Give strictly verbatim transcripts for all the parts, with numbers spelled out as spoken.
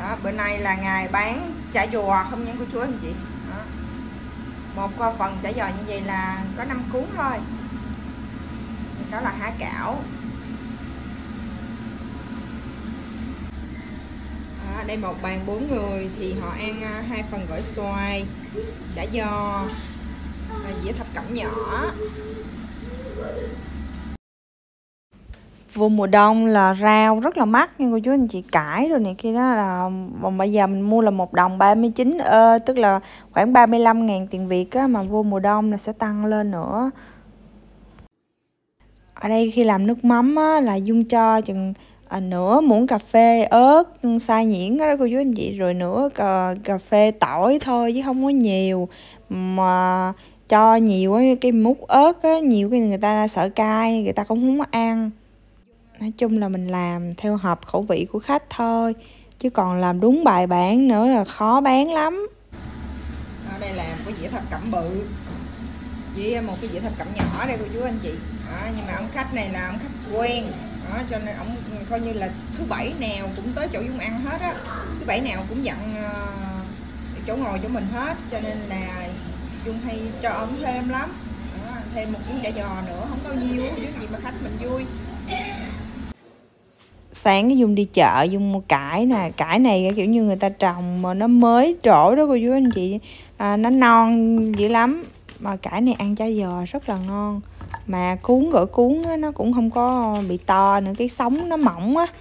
Đó, bữa nay là ngày bán chả giò không nha cô chú anh chị. Đó. Một phần chả giò như vậy là có năm cuốn thôi. Đó là há cảo. Đó, đây một bàn bốn người thì họ ăn hai phần gỏi xoài, chả giò, dĩa thập cẩm nhỏ. Vụ mùa đông là rau rất là mắc nha cô chú anh chị, cải rồi này kia đó là bây giờ mình mua là một đồng ba mươi chín ơ, tức là khoảng ba mươi lăm ngàn tiền Việt á, mà vô mùa đông là sẽ tăng lên nữa. Ở đây khi làm nước mắm á, là Dung cho chừng à, nửa muỗng cà phê ớt xay nhuyễn đó cô chú anh chị, rồi nửa cà, cà phê tỏi thôi chứ không có nhiều, mà cho nhiều cái mút ớt á, nhiều cái người ta sợ cay, người ta cũng không có ăn. Nói chung là mình làm theo hợp khẩu vị của khách thôi, chứ còn làm đúng bài bản nữa là khó bán lắm. Ở đây là một cái dĩa thập cẩm bự với một cái dĩa thập cẩm nhỏ đây cô chú anh chị. Đó, nhưng mà ông khách này là ông khách quen, đó, cho nên ông coi như là thứ bảy nào cũng tới chỗ Dung ăn hết á, thứ bảy nào cũng dặn uh, chỗ ngồi chỗ mình hết, cho nên là Dung hay cho ông thêm lắm. Đó, thêm một cuốn chả giò nữa không bao nhiêu, chứ gì mà khách mình vui. Sáng cái Dung đi chợ Dung mua cải nè, cải này kiểu như người ta trồng mà nó mới trổ đó cô chú anh chị, à, nó non dữ lắm, mà cải này ăn chả giò rất là ngon, mà cuốn gỏi cuốn á, nó cũng không có bị to nữa, cái sống nó mỏng á.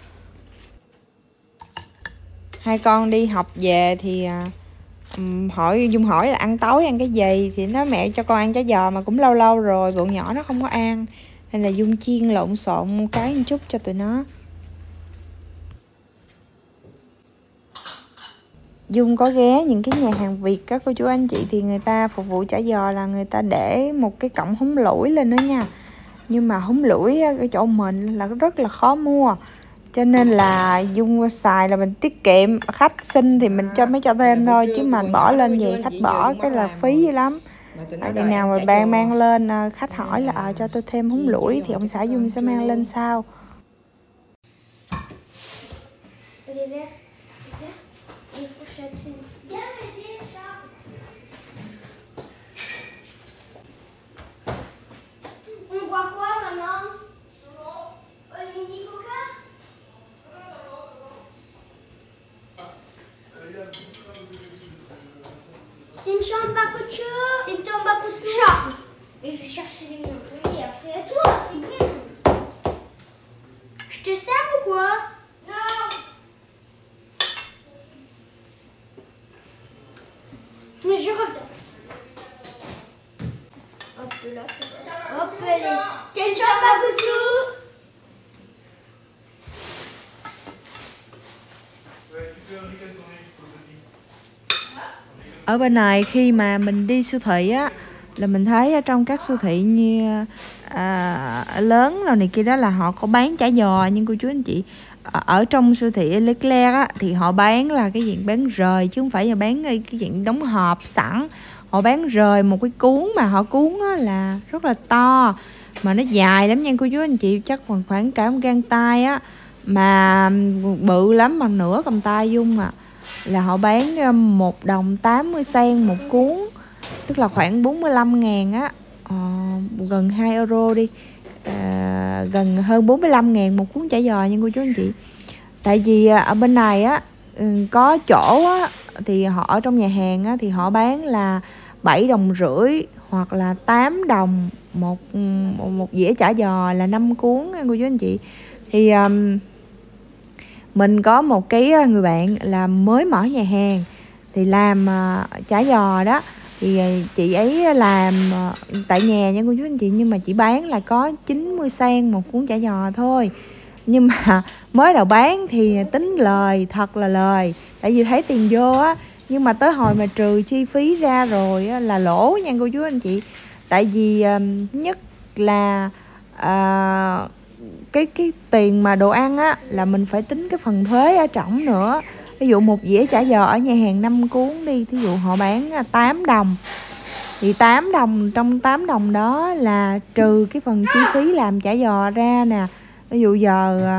Hai con đi học về thì um, hỏi Dung hỏi là ăn tối ăn cái gì, thì nó mẹ cho con ăn chả giò mà cũng lâu lâu rồi bọn nhỏ nó không có ăn, nên là Dung chiên lộn xộn một cái một chút cho tụi nó. Dung có ghé những cái nhà hàng Việt các cô chú anh chị, thì người ta phục vụ chả giò là người ta để một cái cọng húng lủi lên nữa nha, nhưng mà húng lủi cái chỗ mình là rất là khó mua, cho nên là Dung xài là mình tiết kiệm, khách xin thì mình cho mới cho thêm thôi, chứ mà bỏ lên về khách bỏ cái là phí dữ lắm. À, chừng nào mà bạn mang lên khách hỏi là à, cho tôi thêm húng lủi thì ông xã Dung sẽ mang lên sau. On boit quoi, maman? Un mini coca? C'est une chambre à couture. C'est une chambre à couture. Chambre. Et je vais chercher les miens. Oui, après à toi, c'est bien. Je te sers ou quoi? Non. Mais je reviens. Hop là, c'est ça. Hop là. C'est une chambre à couture. Ở bên này khi mà mình đi siêu thị á, là mình thấy ở trong các siêu thị như à, lớn rồi này kia đó là họ có bán chả giò, nhưng cô chú anh chị ở trong siêu thị Leclerc á thì họ bán là cái diện bán rời, chứ không phải là bán cái diện đóng hộp sẵn. Họ bán rời một cái cuốn mà họ cuốn á là rất là to, mà nó dài lắm nha cô chú anh chị, chắc khoảng khoảng cả một gang tay á, mà bự lắm, bằng nửa cầm tay Dung à. Là họ bán một đồng tám mươi sen một cuốn, tức là khoảng bốn mươi lăm ngàn á, ờ, gần hai euro đi, à, gần hơn bốn mươi lăm ngàn một cuốn chả giò nha cô chú anh chị. Tại vì ở bên này á có chỗ á, thì họ ở trong nhà hàng á, thì họ bán là bảy đồng rưỡi hoặc là tám đồng một, một, một dĩa chả giò là năm cuốn nha cô chú anh chị. Thì um, mình có một cái người bạn là mới mở nhà hàng thì làm uh, chả giò đó, thì chị ấy làm uh, tại nhà nha cô chú anh chị, nhưng mà chị bán là có chín mươi sen một cuốn chả giò thôi. Nhưng mà mới đầu bán thì tính lời, thật là lời, tại vì thấy tiền vô á, nhưng mà tới hồi mà trừ chi phí ra rồi á, là lỗ nha cô chú anh chị. Tại vì um, nhất là uh, cái cái tiền mà đồ ăn á là mình phải tính cái phần thuế ở trỏng nữa. Ví dụ một dĩa chả giò ở nhà hàng năm cuốn đi, thí dụ họ bán tám đồng, thì tám đồng, trong tám đồng đó là trừ cái phần chi phí làm chả giò ra nè. Ví dụ giờ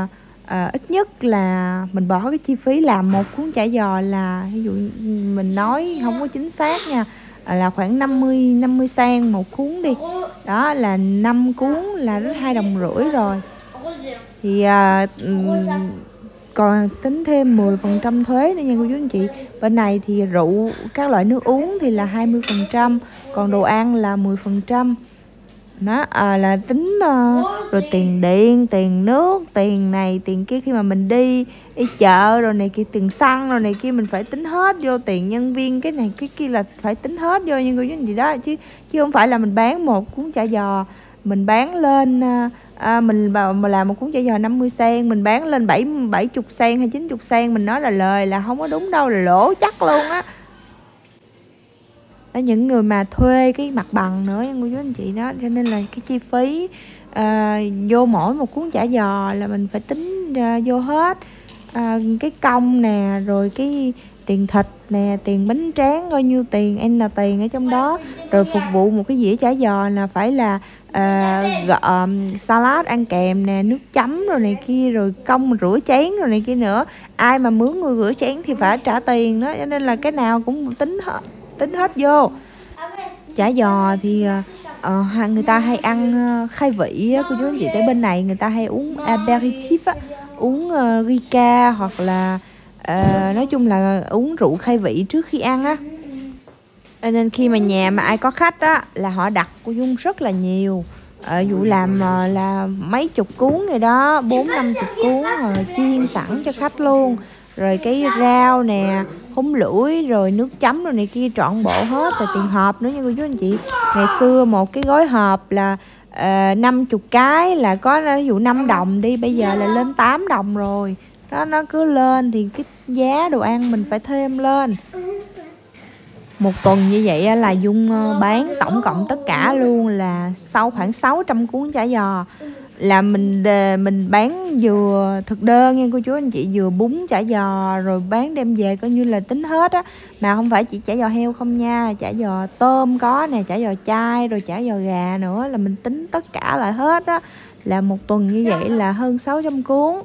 à, ít nhất là mình bỏ cái chi phí làm một cuốn chả giò là ví dụ mình nói không có chính xác nha, à, là khoảng năm mươi năm mươi sen một cuốn đi, đó là năm cuốn là rất hai đồng rưỡi rồi. Thì à, còn tính thêm mười phần trăm thuế nữa nha cô chú anh chị. Bên này thì rượu các loại nước uống thì là hai mươi phần trăm, còn đồ ăn là mười phần trăm. Đó à, là tính uh, rồi tiền điện, tiền nước, tiền này tiền kia, khi mà mình đi đi chợ rồi này kia, tiền xăng rồi này kia mình phải tính hết vô, tiền nhân viên cái này cái kia là phải tính hết vô như cô chú anh chị đó, chứ chứ không phải là mình bán một cuốn chả giò mình bán lên à, mình mà làm một cuốn chả giò năm mươi sen mình bán lên bảy bảy chục sen hay chín chục sen, mình nói là lời là không có đúng đâu, là lỗ chắc luôn á. Đó, những người mà thuê cái mặt bằng nữa cô chú anh chị đó, cho nên là cái chi phí à, vô mỗi một cuốn chả giò là mình phải tính à, vô hết à, cái công nè, rồi cái tiền thịt nè, tiền bánh tráng bao nhiêu tiền n là tiền ở trong đó, rồi phục vụ một cái dĩa chả giò là phải là à, gọ, salad ăn kèm nè, nước chấm rồi này kia, rồi công rửa chén rồi này kia nữa, ai mà mướn người rửa chén thì phải trả tiền đó, cho nên là cái nào cũng tính hết tính hết vô. Chả giò thì uh, người ta hay ăn uh, khai vị á, cô chú anh chị, tới bên này người ta hay uống aperitif á, uống uh, Rica hoặc là uh, nói chung là uống rượu khai vị trước khi ăn á. Nên khi mà nhà mà ai có khách á là họ đặt cô Dung rất là nhiều, ở dụ làm uh, là mấy chục cuốn rồi đó, bốn năm chục cuốn rồi chiên sẵn cho khách luôn, rồi cái rau nè, húng lủi rồi nước chấm rồi này kia trọn bộ hết, là tiền hộp nữa nha cô chú anh chị. Ngày xưa một cái gói hộp là năm uh, chục cái là có ví dụ năm đồng đi, bây giờ là lên tám đồng rồi đó, nó cứ lên thì cái giá đồ ăn mình phải thêm lên. Một tuần như vậy là Dung bán tổng cộng tất cả luôn là sau khoảng sáu trăm cuốn chả giò, là mình mình bán vừa thực đơn nha cô chú anh chị, vừa bún chả giò rồi bán đem về coi như là tính hết á, mà không phải chỉ chả giò heo không nha, chả giò tôm có nè, chả giò chai rồi chả giò gà nữa, là mình tính tất cả lại hết á, là một tuần như vậy là hơn sáu trăm cuốn.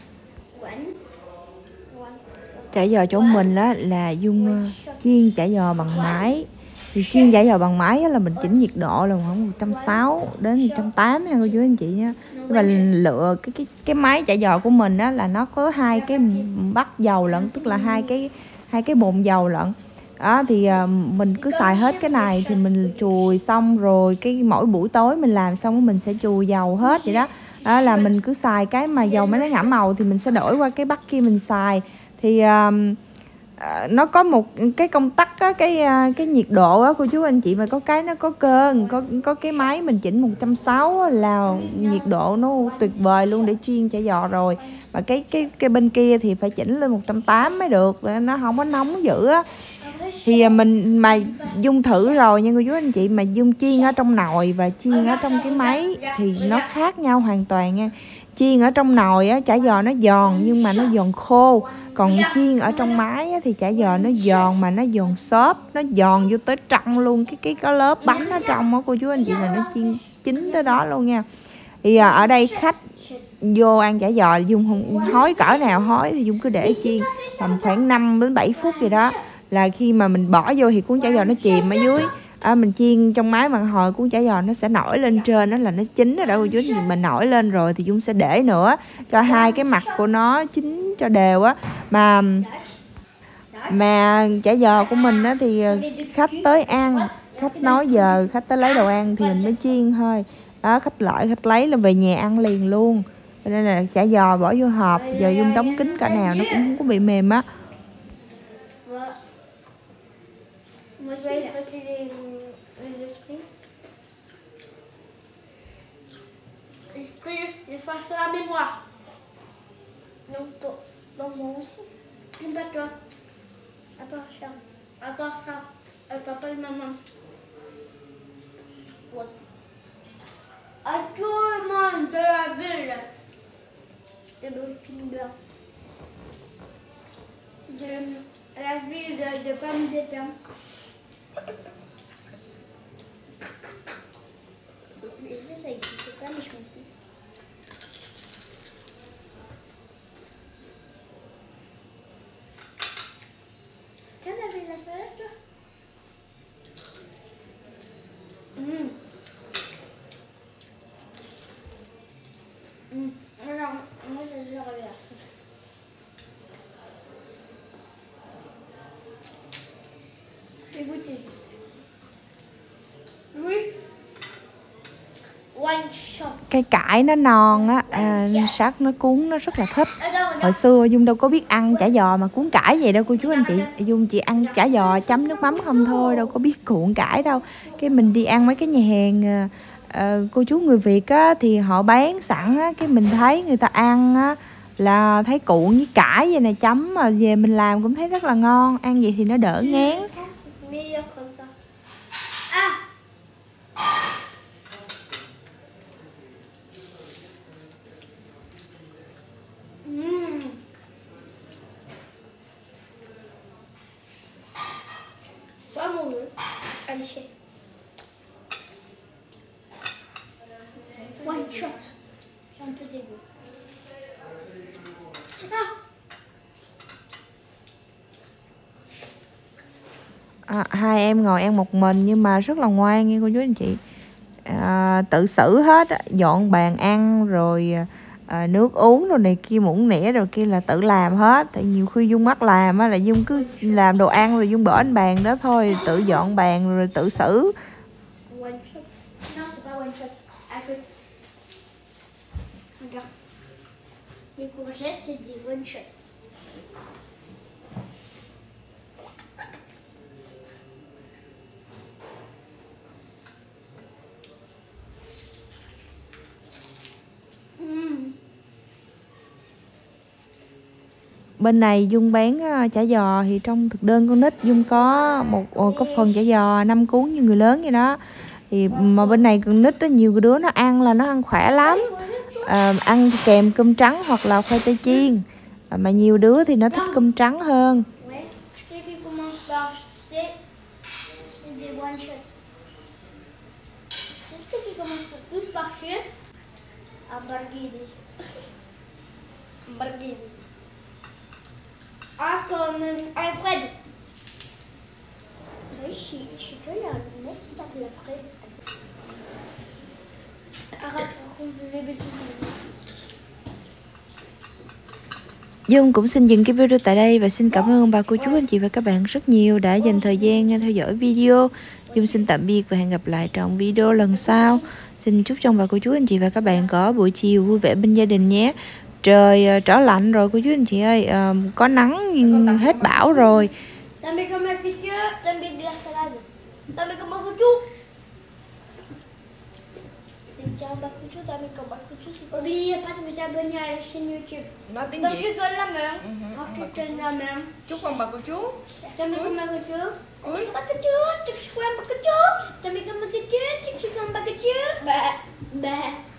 Chả giò chỗ mình đó là Dung chiên chả giò bằng máy, thì chiên chả giò bằng máy là mình chỉnh nhiệt độ là khoảng một trăm sáu mươi đến một trăm tám mươi nha cô chú anh chị nha. Và lựa cái cái cái máy chả giò của mình á là nó có hai cái bắt dầu lận, tức là hai cái hai cái bồn dầu lận. Đó thì à, mình cứ xài hết cái này thì mình chùi xong rồi cái mỗi buổi tối mình làm xong mình sẽ chùi dầu hết vậy đó. Đó là mình cứ xài cái mà dầu máy nó ngả màu thì mình sẽ đổi qua cái bắt kia mình xài. Thì uh, uh, nó có một cái công tắc á, cái uh, cái nhiệt độ á cô chú anh chị, mà có cái nó có cơn, có có cái máy mình chỉnh một trăm sáu mươi là nhiệt độ nó tuyệt vời luôn để chiên chả giò rồi. Và cái cái cái bên kia thì phải chỉnh lên một trăm tám mươi mới được, nó không có nóng dữ á. Thì uh, mình mà Dung thử rồi nha cô chú anh chị, mà Dung chiên ở trong nồi và chiên ở trong cái máy thì nó khác nhau hoàn toàn nha. Chiên ở trong nồi á chả giò nó giòn nhưng mà nó giòn khô, còn chiên ở trong máy á, thì chả giò nó giòn mà nó giòn xốp, nó giòn vô tới trong luôn, cái cái có lớp bánh ở trong á cô chú anh chị, là nó chiên chín tới đó luôn nha. Thì à, ở đây khách vô ăn chả giò Dung không hói cỡ nào hói, thì Dung cứ để chiên tầm khoảng năm đến bảy phút gì đó, là khi mà mình bỏ vô thì cuốn chả giò nó chìm ở dưới. À, mình chiên trong máy mà hồi cuốn chả giò nó sẽ nổi lên trên, đó là nó chín rồi đó cô chú. Thì mình nổi lên rồi thì Dung sẽ để nữa cho hai cái mặt của nó chín cho đều á. Mà mà chả giò của mình á thì khách tới ăn, khách nói giờ khách tới lấy đồ ăn thì mình mới chiên thôi. Đó, khách loại khách lấy là về nhà ăn liền luôn. Cho nên là chả giò bỏ vô hộp, giờ Dung đóng kín cả nào nó cũng không có bị mềm á. Moi, je vais effacer les, les esprits. Esprit, efface la mémoire. Donc, toi, donc moi aussi. Et pas toi. À toi, Charles. À toi, ça. Elle t'appelle maman. Ouais. À tout le monde de la ville. De Burkina. De la ville de, de Pommes des Pins. Je sais, ça n'existe pas, mais je m'en fous. la salade, toi? Mmh. Mmh. Alors, moi, j'adore la sauce. J'ai goûté juste. Oui. One shot. Cái cải nó non á, à, sắc nó cuốn nó rất là thích. Hồi xưa Dung đâu có biết ăn chả giò mà cuốn cải vậy đâu cô chú anh chị. Dung chỉ ăn chả giò chấm nước mắm không thôi, đâu có biết cuộn cải đâu. Cái mình đi ăn mấy cái nhà hàng uh, cô chú người Việt á thì họ bán sẵn á, cái mình thấy người ta ăn á là thấy cuộn với cải vậy này chấm, mà về mình làm cũng thấy rất là ngon. Ăn vậy thì nó đỡ ngán. Allez, one shot. J'ai un peu dégoût. À, hai em ngồi ăn một mình nhưng mà rất là ngoan nha cô chú anh chị. À, tự xử hết, dọn bàn ăn rồi à, nước uống rồi này kia, muỗng nĩa rồi kia là tự làm hết. Tại nhiều khi Dung bắt làm á là Dung cứ làm đồ ăn rồi Dung bỏ lên bàn đó thôi, tự dọn bàn rồi tự xử. One shot. Non, c'est pas one shot. À côté. Regarde. Les courgettes, c'est des one shot. Bên này Dung bán chả giò thì trong thực đơn con nít Dung có một có phần chả giò năm cuốn như người lớn vậy đó. Thì mà bên này con nít đó, nhiều đứa nó ăn là nó ăn khỏe lắm, à, ăn kèm cơm trắng hoặc là khoai tây chiên, à, mà nhiều đứa thì nó thích cơm trắng hơn. Ah, comme Alfred. Oui, chez, chez toi, il y a un mec qui s'appelle Alfred. Arrête, on faisait des bêtises. Dung cũng xin dừng cái video tại đây và xin cảm ơn bà cô chú anh chị và các bạn rất nhiều đã dành thời gian theo dõi video. Dung xin tạm biệt và hẹn gặp lại trong video lần sau. Xin chúc cho bà cô chú anh chị và các bạn có buổi chiều vui vẻ bên gia đình nhé. Trời uh, trở lạnh rồi cô chú anh chị ơi, uh, có nắng nhưng hết bão rồi. T'as mis comme un couture, t'as mis de la salade. T'as mis comme un couture. C'est un couture, t'as mis comme un couture. Oubliez pas de vous abonner à la chaîne YouTube. Nói tiếng Donc Việt. tu donnes la main. Uh-huh. Donc tu donnes la main. Chúc con bà cô chú. T'as mis comme un couture. Cuối. Pas couture, tu fais un couture. T'as mis comme un couture, tu fais comme un couture. Bah, bah.